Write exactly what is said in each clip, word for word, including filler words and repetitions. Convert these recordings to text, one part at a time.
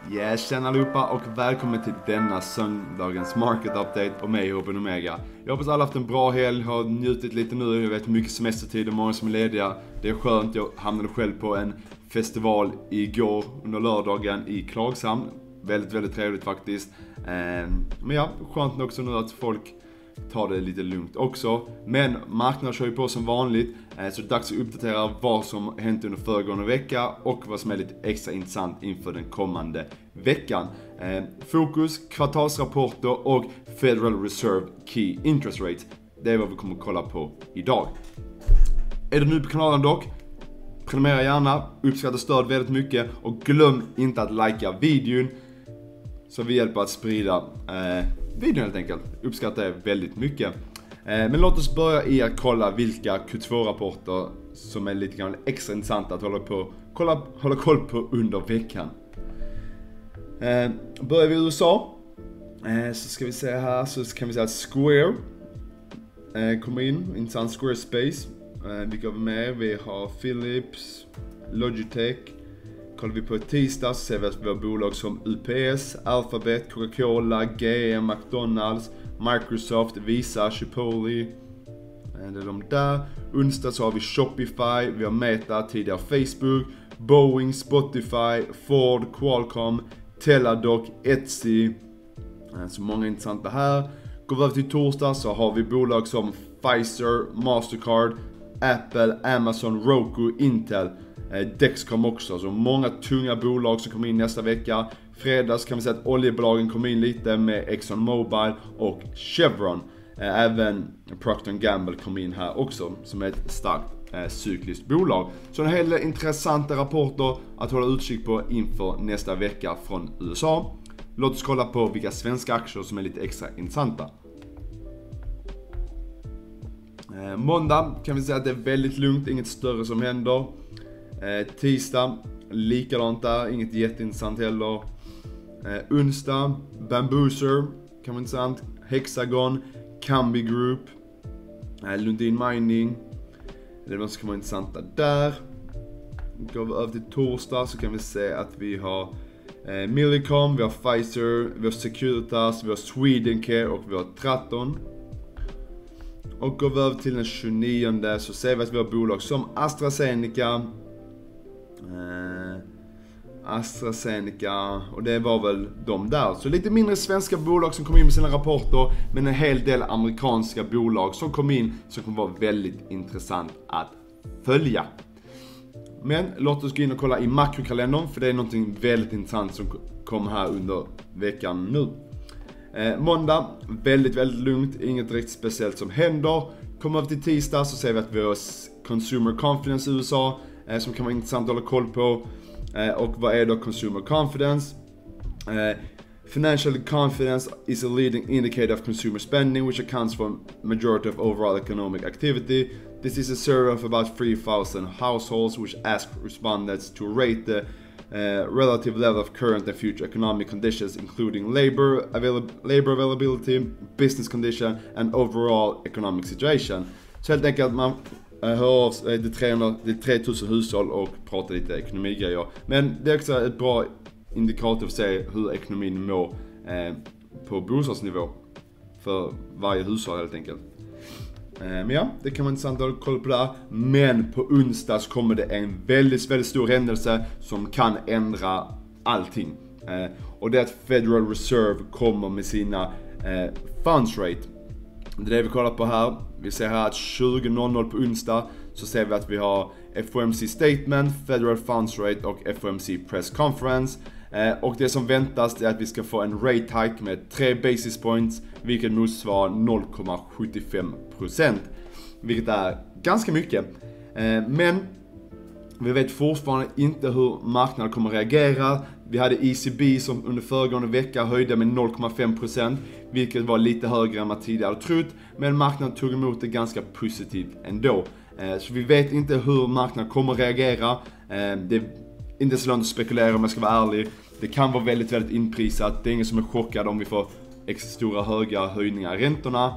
Yes, tjena allihopa och välkommen till denna söndagens market update och mig Open Omega. Jag hoppas alla haft en bra helg, har njutit lite nu, jag vet mycket semestertid och många som är lediga. Det är skönt, jag hamnade själv på en festival igår under lördagen i Klagshamn. Väldigt, väldigt trevligt faktiskt. Men ja, skönt också nu att folk tar det lite lugnt också. Men marknaden kör ju på som vanligt, så det är dags att uppdatera vad som hänt under föregående vecka och vad som är lite extra intressant inför den kommande veckan. Fokus, kvartalsrapporter och Federal Reserve Key Interest Rates. Det är vad vi kommer att kolla på idag. Är du ny på kanalen dock? Prenumerera gärna, uppskatta stöd väldigt mycket och glöm inte att likea videon så vi hjälper att sprida eh, videon helt enkelt. Uppskattar det väldigt mycket. Eh, men låt oss börja i att kolla vilka Q två-rapporter som är lite grann extra intressanta att hålla, på, kolla, hålla koll på under veckan. Eh, börjar vi i U S A eh, så ska vi se här, så kan vi säga att Square eh, kommer in, intressant Squarespace. Eh, vilka har vi med? Vi har Philips, Logitech. Kollar vi på ett tisdag så ser vi att vi har bolag som U P S, Alphabet, Coca-Cola, G M, McDonalds, Microsoft, Visa, Chipotle. Det är de där. Onsdag så har vi Shopify, vi har Meta, tidigare Facebook, Boeing, Spotify, Ford, Qualcomm, Teladoc, Etsy. Så många intressanta här. Går vi över till torsdag så har vi bolag som Pfizer, Mastercard, Apple, Amazon, Roku, Intel. Dexcom också, så många tunga bolag som kommer in nästa vecka. Fredags kan vi säga att oljebolagen kommer in lite med Exxon Mobil och Chevron. Även Procter and Gamble kommer in här också som är ett starkt eh, cykliskt bolag. Så en hel del intressanta rapporter att hålla utkik på inför nästa vecka från U S A. Låt oss kolla på vilka svenska aktier som är lite extra intressanta. Eh, måndag kan vi säga att det är väldigt lugnt, inget större som händer. Eh, tisdag, likadant där, inget jätteintressant heller. Eh, onsdag, Bambooser, kan vara intressant. Hexagon, Kambi Group, eh, Lundin Mining. Det är något som kan vara intressanta där. Går vi över till torsdag så kan vi se att vi har eh, Millicom, vi har Pfizer, vi har Securitas, vi har Swedencare och vi har Traton. Och går vi över till den tjugonionde så ser vi att vi har bolag som AstraZeneca, Eh, AstraZeneca och det var väl de där. Så lite mindre svenska bolag som kom in med sina rapporter, men en hel del amerikanska bolag som kom in som kommer vara väldigt intressant att följa. Men låt oss gå in och kolla i makrokalendern, för det är någonting väldigt intressant som kommer här under veckan nu. eh, Måndag, väldigt väldigt lugnt, inget direkt speciellt som händer. Kommer över till tisdag så ser vi att vi har Consumer Confidence i U S A som kan vara intressant att hålla koll på. Och vad är då Consumer Confidence? Financial confidence is a leading indicator of consumer spending, which accounts for majority of overall economic activity. This is a survey of about three thousand households which ask respondents to rate the uh, relative level of current and future economic conditions, including labor, avail- labor availability, business condition and overall economic situation. Så helt enkelt man hör av det är tre tusen hushåll och pratar lite ekonomigrejer. Men det är också ett bra indikator för att se hur ekonomin mår eh, på bostadsnivå för varje hushåll helt enkelt. Eh, men ja, det kan vara intressant att kolla på det. Men på onsdag så kommer det en väldigt, väldigt stor händelse som kan ändra allting. Eh, och det är att Federal Reserve kommer med sina eh, funds rate. Det är det vi kollar på här. Vi ser här att tjugo noll noll på onsdag så ser vi att vi har F O M C Statement, Federal Funds Rate och F O M C Press Conference. Eh, och det som väntas är att vi ska få en rate hike med tre basis points, vilket motsvarar noll komma sjuttiofem procent. Vilket är ganska mycket. Eh, men vi vet fortfarande inte hur marknaden kommer reagera. Vi hade E C B som under föregående vecka höjde med noll komma fem procent, vilket var lite högre än man tidigare trott. Men marknaden tog emot det ganska positivt ändå. Så vi vet inte hur marknaden kommer reagera. Det är inte så långt att spekulera om jag ska vara ärlig. Det kan vara väldigt, väldigt inprisat. Det är ingen som är chockad om vi får extra stora höga höjningar i räntorna.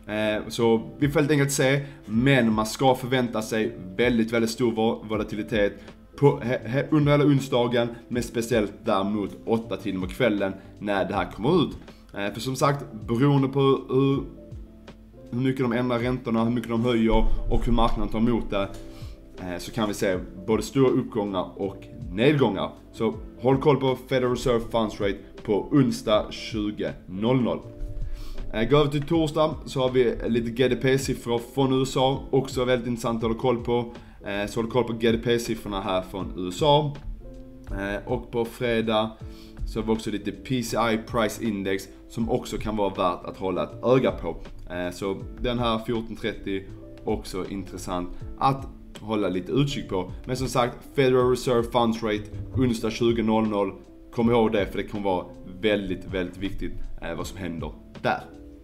Så vi får helt enkelt se. Men man ska förvänta sig väldigt, väldigt stor volatilitet på, he, he, under hela onsdagen, men speciellt däremot åtta timmar på kvällen när det här kommer ut. Eh, för som sagt, beroende på hur, hur mycket de ändrar räntorna, hur mycket de höjer och hur marknaden tar emot det, eh, så kan vi se både stora uppgångar och nedgångar. Så håll koll på Federal Reserve Funds Rate på onsdag tjugo noll noll. Eh, går över till torsdag så har vi lite G D P-siffror från U S A, också väldigt intressant att hålla koll på. Eh, så håll koll på G D P-siffrorna här från U S A. Eh, och på fredag så har vi också lite P C I Price Index som också kan vara värt att hålla ett öga på. Eh, så den här fjorton trettio också intressant att hålla lite utkik på. Men som sagt, Federal Reserve Funds Rate onsdag tjugo noll noll. Kom ihåg det, för det kommer vara väldigt, väldigt viktigt eh, vad som händer där.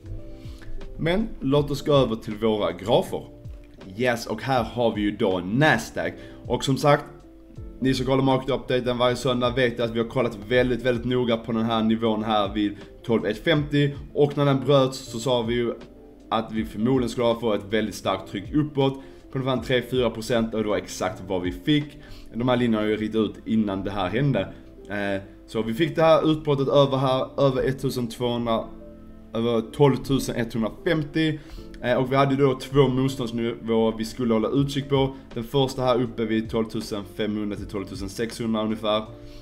Men låt oss gå över till våra grafer. Yes, och här har vi ju då Nasdaq. Och som sagt, ni som kollar Market Update varje söndag vet att vi har kollat väldigt, väldigt noga på den här nivån här vid tolv etthundrafemtio. Och när den bröts så sa vi ju att vi förmodligen skulle få ett väldigt starkt tryck uppåt på ungefär tre till fyra procent, och det var exakt vad vi fick. De här linjerna har ju ritat ut innan det här hände. Eh, så vi fick det här utbrottet över här, över ettusentvåhundra, över tolv tusen etthundrafemtio. Eh, och vi hade då två motståndsnivåer vi skulle hålla utkik på. Den första här uppe vid tolv tusen femhundra till tolv tusen sexhundra ungefär.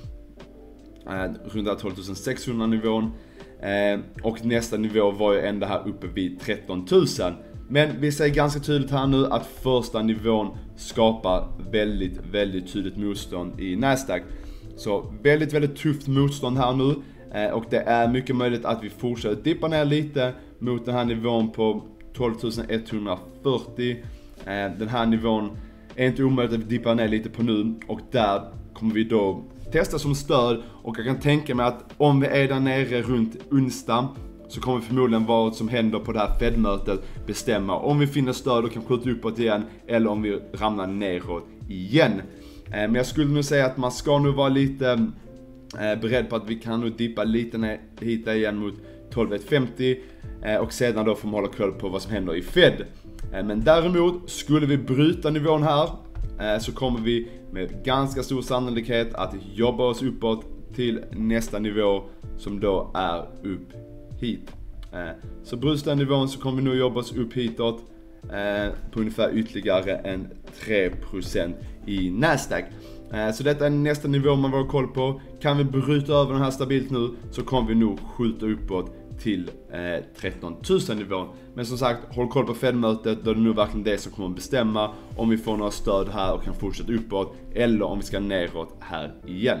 Eh, runt tolv tusen sexhundra nivån. Eh, och nästa nivå var ju ända här uppe vid tretton tusen. Men vi ser ganska tydligt här nu att första nivån skapar väldigt, väldigt tydligt motstånd i Nasdaq. Så väldigt, väldigt tufft motstånd här nu. Eh, och det är mycket möjligt att vi fortsätter dippa ner lite mot den här nivån på tolv tusen etthundrafyrtio. Eh, den här nivån är inte omöjligt att vi dippar ner lite på nu. Och där kommer vi då testa som stöd. Och jag kan tänka mig att om vi är där nere runt onsdag, så kommer förmodligen vad som händer på det här Fed-mötet bestämma om vi finner stöd och kan skjuta uppåt igen, eller om vi ramlar neråt igen. Eh, men jag skulle nog säga att man ska nog vara lite eh, beredd på att vi kan nog dippa lite ner, hit igen mot tolv etthundrafemtio. Eh, och sedan då får man hålla koll på vad som händer i Fed. Eh, men däremot, skulle vi bryta nivån här, eh, så kommer vi med ganska stor sannolikhet att jobba oss uppåt till nästa nivå, som då är upp hit. Eh, så bryts den nivån så kommer vi nog jobba oss upp hitåt eh, på ungefär ytterligare en tre procent i Nasdaq. Eh, så detta är nästa nivå man var koll på. Kan vi bryta över den här stabilt nu, så kommer vi nog skjuta uppåt till eh, tretton tusen nivån. Men som sagt, håll koll på Fed-mötet, då är det nu verkligen det som kommer bestämma om vi får några stöd här och kan fortsätta uppåt, eller om vi ska neråt här igen.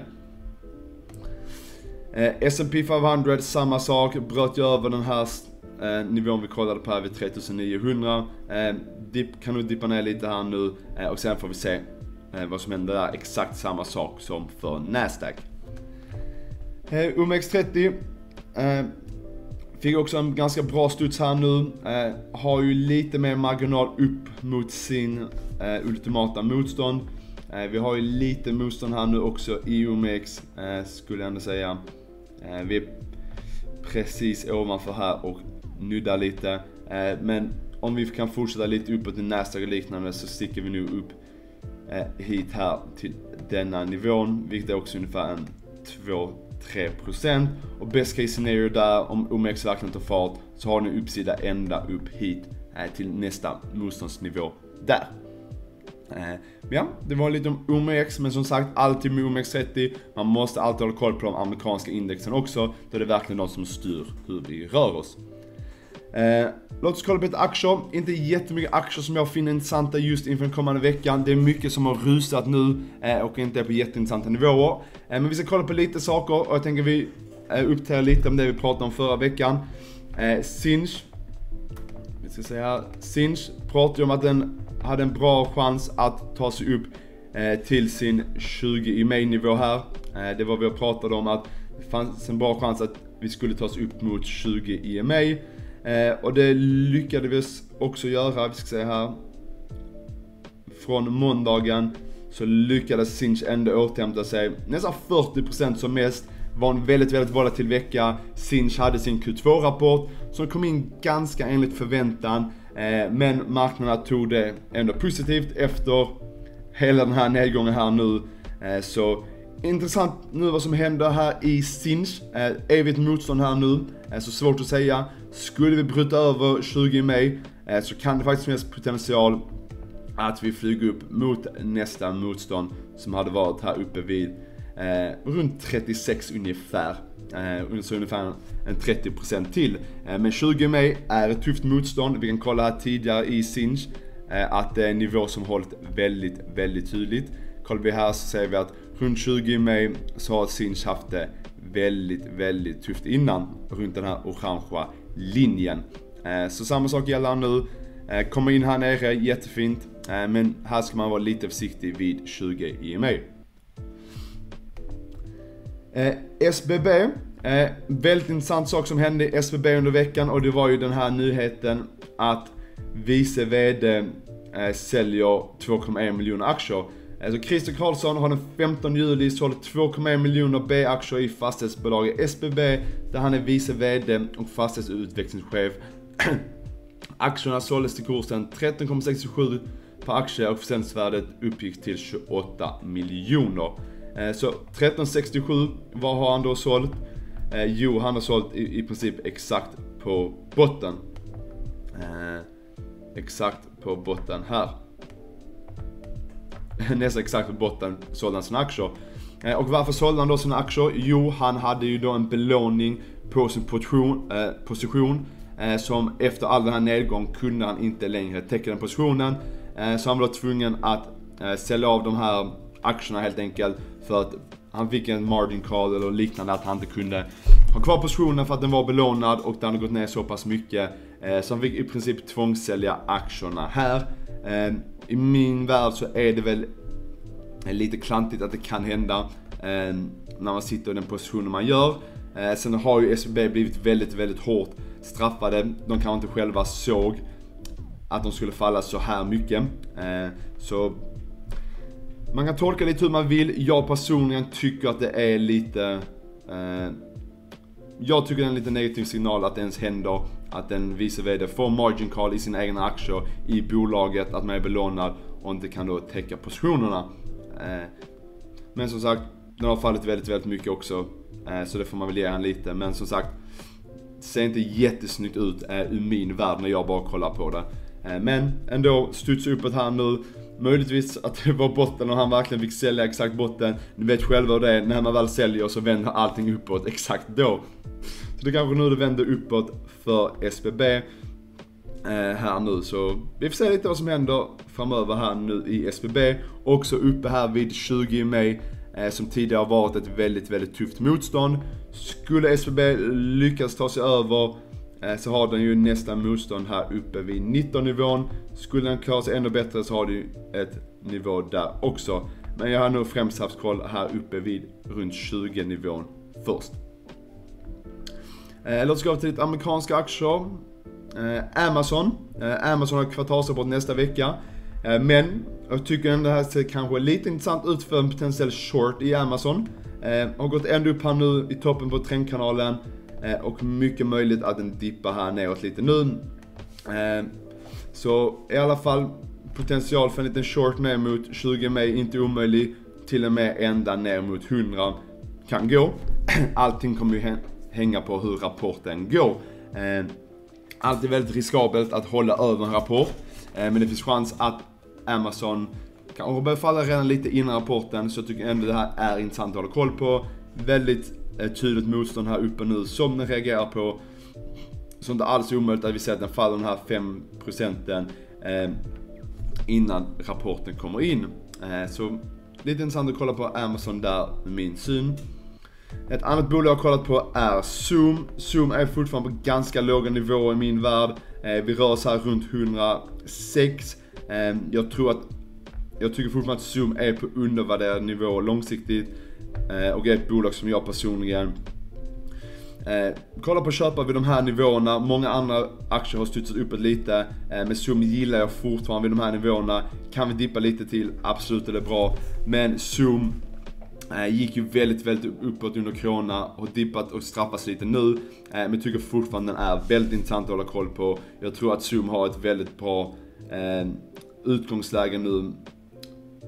Eh, S and P femhundra, samma sak, bröt ju över den här eh, nivån vi kollade på här vid tre tusen niohundra. Eh, dip, kan nog dippa ner lite här nu, eh, och sen får vi se eh, vad som händer där. Exakt samma sak som för Nasdaq. Eh, O M X trettio eh, fick också en ganska bra studs här nu. Eh, har ju lite mer marginal upp mot sin eh, ultimata motstånd. Eh, vi har ju lite motstånd här nu också i O M X, eh, skulle jag ändå säga. Eh, vi är precis ovanför här och nuddar lite. Eh, men om vi kan fortsätta lite uppåt i Nasdaq och liknande, så sticker vi nu upp eh, hit här till denna nivån, vilket är också ungefär en två till tre procent. Och best case scenario där, om O M X verkligen tar fart, så har ni uppsida ända upp hit eh, till nästa motståndsnivå där. Eh, ja, det var lite om O M X, men som sagt, alltid med O M X trettio, man måste alltid hålla koll på de amerikanska indexen också, då det är verkligen de som styr hur vi rör oss. Eh, låt oss kolla på lite aktier. Inte jättemycket aktier som jag finner intressanta just inför den kommande veckan. Det är mycket som har rusat nu eh, och inte är på jätteintressanta nivåer. Eh, men vi ska kolla på lite saker, och jag tänker vi eh, upptäcker lite om det vi pratade om förra veckan. Eh, Sinch, vi ska säga Sinch pratade om att den hade en bra chans att ta sig upp eh, till sin tjugo i maj-nivå här. Eh, det var vi pratade om, att det fanns en bra chans att vi skulle ta oss upp mot tjugo i maj. Eh, och det lyckades vi också göra. Vi ska säga här, från måndagen så lyckades Sinch ändå återhämta sig nästan fyrtio procent som mest. Var en väldigt, väldigt volatil vecka. Sinch hade sin Q två-rapport som kom in ganska enligt förväntan. Eh, men marknaderna tog det ändå positivt efter hela den här nedgången här nu. Eh, så intressant nu vad som händer här i Sinch. Eh, evigt motstånd här nu. Eh, så svårt att säga. Skulle vi bryta över tjugo i maj eh, så kan det faktiskt finnas potential att vi flyger upp mot nästa motstånd som hade varit här uppe vid eh, runt trettiosex ungefär. Eh, så ungefär en trettio procent till. Eh, men tjugo i maj är ett tufft motstånd. Vi kan kolla här tidigare i Sinch eh, att det är en nivå som hållit väldigt, väldigt tydligt. Kollar vi här så ser vi att runt tjugo i maj så har Sinch haft det väldigt, väldigt tufft innan runt den här orangea linjen. Eh, så samma sak gäller nu. Eh, kommer in här nere, jättefint. Eh, men här ska man vara lite försiktig vid tjugo i maj. Eh, S B B. Eh, väldigt intressant sak som hände i S B B under veckan. Och det var ju den här nyheten att vice vd eh, säljer två komma en miljoner aktier. Så Christer Karlsson har den femtonde juli sålt två komma en miljoner B-aktier i fastighetsbolaget S B B där han är vice vd och fastighetsutvecklingschef. Aktierna såldes till kursen tretton komma sextiosju per aktie och försäljningsvärdet uppgick till tjugoåtta miljoner. Så tretton komma sextiosju, vad har han då sålt? Jo, han har sålt i, i princip exakt på botten. Eh, exakt på botten här. Nästan exakt på botten sålde han sina aktier. Eh, och varför sålde han då sina aktier? Jo, han hade ju då en belåning på sin position, eh, position eh, som efter all den här nedgång kunde han inte längre täcka den positionen. Eh, så han var då tvungen att eh, sälja av de här aktierna helt enkelt för att han fick en margin call eller liknande att han inte kunde ha kvar positionen för att den var belånad och den hade gått ner så pass mycket. Eh, så han fick i princip tvångssälja aktierna här. Eh, I min värld så är det väl lite klantigt att det kan hända eh, när man sitter i den positionen man gör. Eh, sen har ju S B B blivit väldigt, väldigt hårt straffade. De kanske inte själva såg att de skulle falla så här mycket. Eh, så man kan tolka lite hur man vill. Jag personligen tycker att det är lite... Eh, jag tycker det är en lite negativ signal att det ens händer. Att en vice vd får margin call i sina egna aktier i bolaget. Att man är belånad och inte kan då täcka positionerna. Eh, men som sagt, den har fallit väldigt, väldigt mycket också. Eh, så det får man väl ge en lite. Men som sagt, det ser inte jättesnyggt ut eh, ur min värld när jag bara kollar på det. Eh, men ändå studsar uppåt här nu. Möjligtvis att det var botten och han verkligen fick sälja exakt botten. Ni vet själva hur det är, när man väl säljer så vänder allting uppåt exakt då. Så det kanske nu det vänder uppåt för S B B eh, här nu. Så vi får se lite vad som händer framöver här nu i S B B. Också uppe här vid tjugo i maj eh, som tidigare har varit ett väldigt, väldigt tufft motstånd. Skulle S B B lyckas ta sig över eh, så har den ju nästa motstånd här uppe vid nitton nivån. Skulle den klara sig ännu bättre så har du ett nivå där också. Men jag har nog främst haft koll här uppe vid runt tjugo nivån först. Eh, låt oss gå till lite amerikanska aktier. Eh, Amazon. Eh, Amazon har kvartalsrapport nästa vecka. Eh, men jag tycker ändå det här ser kanske lite intressant ut för en potentiell short i Amazon. Eh, har gått ända upp här nu i toppen på trendkanalen. Eh, och mycket möjligt att den dippar här neråt lite nu. Eh, så i alla fall potential för en liten short ner mot tjugo maj, inte omöjlig. Till och med ända ner mot hundra kan gå. Allting kommer ju hänga på hur rapporten går. Eh, allt är väldigt riskabelt att hålla över en rapport. Eh, men det finns chans att Amazon kan börja falla redan lite innan rapporten. Så jag tycker ändå det här är intressant att hålla koll på. Väldigt eh, tydligt motstånd här uppe nu som den reagerar på. Så inte alls omöjligt att vi ser att den faller den här fem procenten eh, innan rapporten kommer in. Eh, så lite intressant att kolla på Amazon där med min syn. Ett annat bolag jag har kollat på är Zoom. Zoom är fortfarande på ganska låga nivåer i min värld. Eh, vi rör oss här runt hundrasex. Eh, jag tror att jag tycker fortfarande att Zoom är på undervärderad nivå långsiktigt. Eh, och är ett bolag som jag personligen eh, kollar på att köpa vid de här nivåerna. Många andra aktier har studsat uppåt lite. Eh, men Zoom gillar jag fortfarande vid de här nivåerna. Kan vi dippa lite till? Absolut, det är bra. Men Zoom Eh, gick ju väldigt, väldigt uppåt under corona och dippat och straffas lite nu. Eh, men tycker fortfarande den är väldigt intressant att hålla koll på. Jag tror att Zoom har ett väldigt bra eh, utgångsläge nu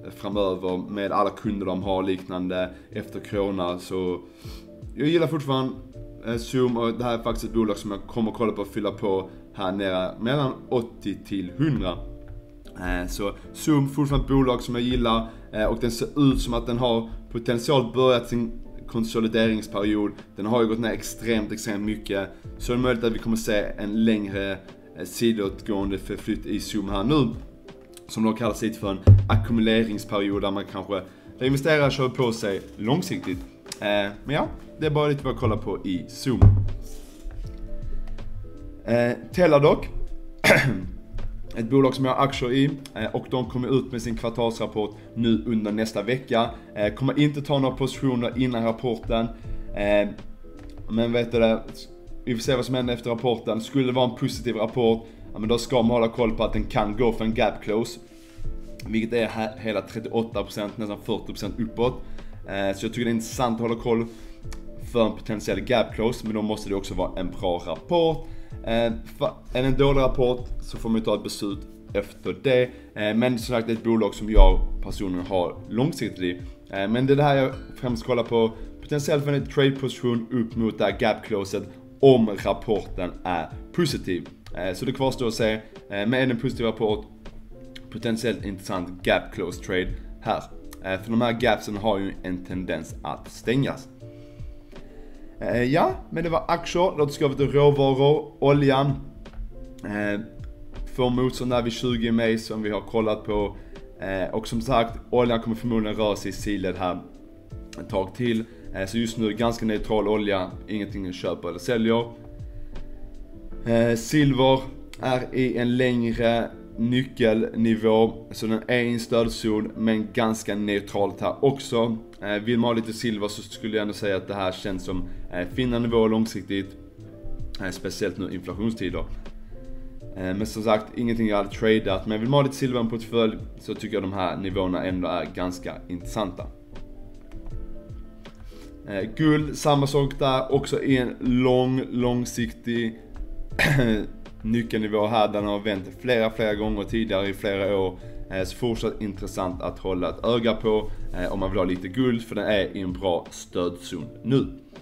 framöver med alla kunder de har liknande efter corona. Så jag gillar fortfarande Zoom, och det här är faktiskt ett bolag som jag kommer att kolla på och fylla på här nere mellan åttio till hundra. Så Zoom fortfarande ett bolag som jag gillar, och den ser ut som att den har potentiellt börjat sin konsolideringsperiod. Den har ju gått ner extremt, extremt mycket. Så det är möjligt att vi kommer se en längre sidåtgående förflytt i Zoom här nu, som då kallas lite för en ackumuleringsperiod, där man kanske investerar kör på sig långsiktigt. Men ja, det är bara lite vad jag kollar på i Zoom. Teladoc, ett bolag som jag har aktier i, och de kommer ut med sin kvartalsrapport nu under nästa vecka. Kommer inte ta några positioner innan rapporten, men vet du det, vi får se vad som händer efter rapporten. Skulle det vara en positiv rapport, ja, men då ska man hålla koll på att den kan gå för en gap close, vilket är hela trettioåtta procent, nästan fyrtio procent uppåt. Så jag tycker det är intressant att hålla koll för en potentiell gap close, men då måste det också vara en bra rapport. Är det en dålig rapport så får man ta ett beslut efter det. Men som sagt, det är ett bolag som jag personligen har långsiktigt i. Men det är det här jag främst kollar på. Potentiellt för en trade position upp mot det här gap closet om rapporten är positiv. Så det kvarstår att se. Men är det en positiv rapport, potentiellt intressant gap close trade här. För de här gapsen har ju en tendens att stängas. Ja, men det var aktier. Låt oss gå över till råvaror. Oljan får motstånd där vid tjugo maj som vi har kollat på. Och som sagt, oljan kommer förmodligen röra sig i sidled här ett tag till. Så just nu ganska neutral olja, ingenting att köpa eller sälja. Silver är i en längre nyckelnivå, så den är i en stödzon, men ganska neutralt här också. Vill man ha lite silver så skulle jag ändå säga att det här känns som fina nivåer långsiktigt, speciellt nu inflationstider. Men som sagt, ingenting jag hade tradat, men vill man ha lite silver i en portfölj så tycker jag de här nivåerna ändå är ganska intressanta. Guld, samma sak där, också i en lång, långsiktig nyckelnivå här, där den har vänt flera, flera gånger tidigare i flera år. Så fortsatt intressant att hålla ett öga på om man vill ha lite guld, för den är i en bra stödzon nu.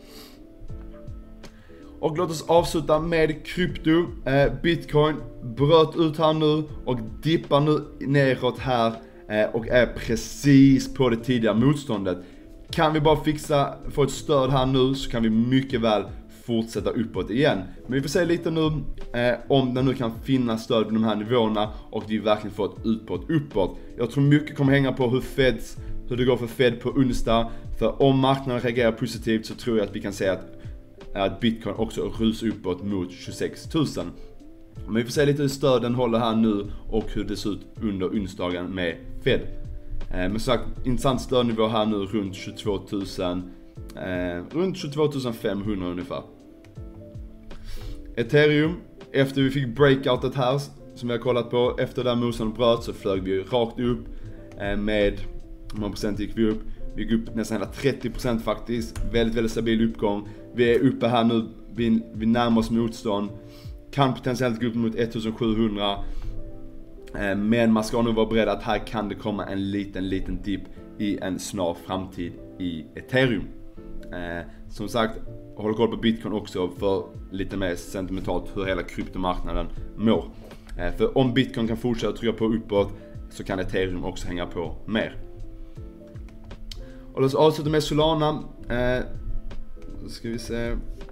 Och låt oss avsluta med krypto. Bitcoin bröt ut här nu och dippar nu neråt här och är precis på det tidigare motståndet. Kan vi bara fixa, få ett stöd här nu, så kan vi mycket väl fortsätta uppåt igen. Men vi får se lite nu eh, om den nu kan finna stöd på de här nivåerna och vi verkligen får ett utbrott uppåt. Jag tror mycket kommer hänga på hur Feds, hur det går för Fed på onsdag. För om marknaden reagerar positivt så tror jag att vi kan säga att, att Bitcoin också rusar uppåt mot tjugosex tusen. Men vi får se lite hur stöden håller här nu och hur det ser ut under onsdagen med Fed. Eh, men så sagt, intressant stödnivå här nu runt tjugotvå tusen. Eh, runt tjugotvå tusen femhundra ungefär. Ethereum, efter vi fick breakoutet här som vi har kollat på, efter där motståndet bröt så flög vi rakt upp eh, med, hur många procent gick vi upp? Vi gick upp nästan hela trettio procent faktiskt, väldigt väldigt stabil uppgång. Vi är uppe här nu, vi, vi närmar oss motstånd, kan potentiellt gå upp mot sjuttonhundra, eh, men man ska nog vara beredd att här kan det komma en liten liten dipp i en snar framtid i Ethereum. Eh, som sagt, håll koll på Bitcoin också för lite mer sentimentalt hur hela kryptomarknaden mår. Eh, för om Bitcoin kan fortsätta trycka på uppåt så kan Ethereum också hänga på mer. Och låt oss avsluta med Solana. Eh, då ska vi se.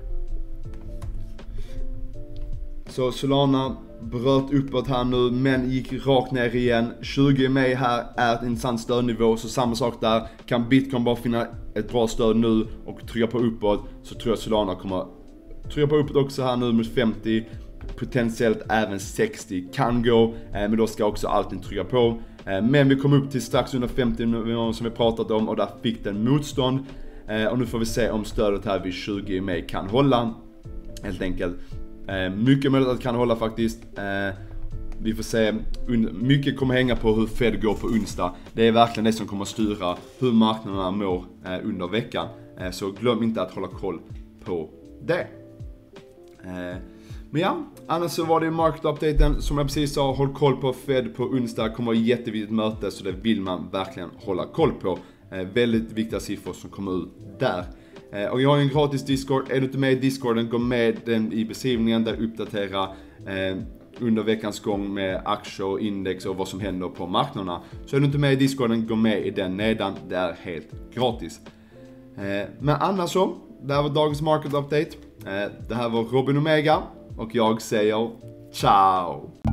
Så Solana bröt uppåt här nu men gick rakt ner igen. tjugo maj här är ett intressant stödnivå, så samma sak där. Kan Bitcoin bara finna ett bra stöd nu och trycka på uppåt, så tror jag Solana kommer trycka på uppåt också här nu mot femtio. Potentiellt även sextio kan gå, men då ska också alltid trycka på. Men vi kom upp till strax under femtio nivåer som vi pratat om och där fick den motstånd. Och nu får vi se om stödet här vid tjugo maj kan hålla. Helt enkelt. Mycket möjligt att det kan hålla faktiskt. Vi får se. Mycket kommer hänga på hur Fed går på onsdag. Det är verkligen det som kommer att styra hur marknaderna mår under veckan. Så glöm inte att hålla koll på det. Men ja, annars så var det market-updaten. Som jag precis sa, håll koll på Fed på onsdag. Kommer vara ett jätteviktigt möte, så det vill man verkligen hålla koll på. Eh, väldigt viktiga siffror som kommer ut där. Eh, och jag har en gratis Discord. Är du inte med i Discorden, gå med den i beskrivningen där jag uppdaterar eh, under veckans gång med aktier, index och vad som händer på marknaderna. Så är du inte med i Discorden, gå med i den nedan. Det är helt gratis. Eh, men annars så, det här var dagens market update. Eh, det här var Robin Omega och jag säger ciao!